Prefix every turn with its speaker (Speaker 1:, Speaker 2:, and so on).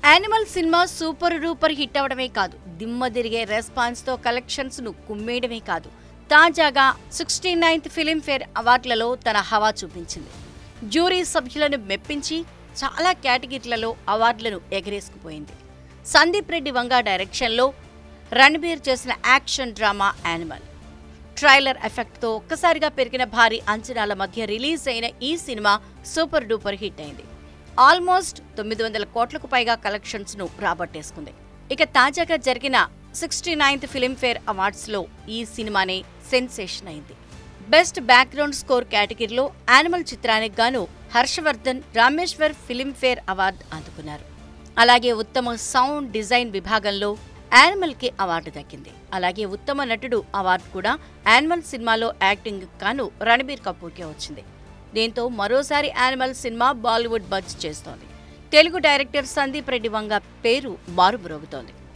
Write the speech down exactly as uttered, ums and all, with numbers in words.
Speaker 1: Animal సినిమా super duper hit అవడమే కాదు, దిమ్మ తిరిగే రెస్పాన్స్ తో కలెక్షన్స్ ను కుమ్మేయడమే కాదు, తాజాగా సిక్స్టీ నైన్త్ ఫిల్మ్ఫేర్ అవార్డులలో తన హవా చూపించింది. జ్యూరీ సభ్యులను మెప్పించి చాలా కేటగిరీలలో అవార్డులను ఎగరేసుకుపోయింది. సందీప్ రెడ్డి వంగ డైరెక్షన్లో రణబీర్ చేసిన యాక్షన్ డ్రామా యానిమల్. ట్రైలర్ ఎఫెక్ట్తో ఒక్కసారిగా పెరిగిన భారీ అంచనాల మధ్య రిలీజ్ అయిన ఈ సినిమా సూపర్ డూపర్ హిట్ అయింది. ఆల్మోస్ట్ తొమ్మిది వందల కోట్లకు పైగా కలెక్షన్స్ ను రాబట్టేసుకుంది. ఇక తాజాగా జరిగిన సిక్స్టీ నైన్త్ ఫిల్మ్ఫేర్ అవార్డ్స్ లో ఈ సినిమానే సెన్సేషన్ అయింది. బెస్ట్ బ్యాక్గ్రౌండ్ స్కోర్ కేటగిరీలో యానిమల్ చిత్రానికి గాను హర్షవర్ధన్, రామేశ్వర్ ఫిల్మ్ఫేర్ అవార్డు అందుకున్నారు. అలాగే ఉత్తమ సౌండ్ డిజైన్ విభాగంలో యానిమల్ కి అవార్డు దక్కింది. అలాగే ఉత్తమ నటుడు అవార్డు కూడా యానిమల్ సినిమాలో యాక్టింగ్ గాను రణబీర్ కపూర్కే వచ్చింది. దీంతో మరోసారి యానిమల్ సినిమా బాలీవుడ్ బజ్ చేస్తోంది. తెలుగు డైరెక్టర్ సందీప్ రెడ్డి వంగ పేరు మారుమ్రోగుతోంది.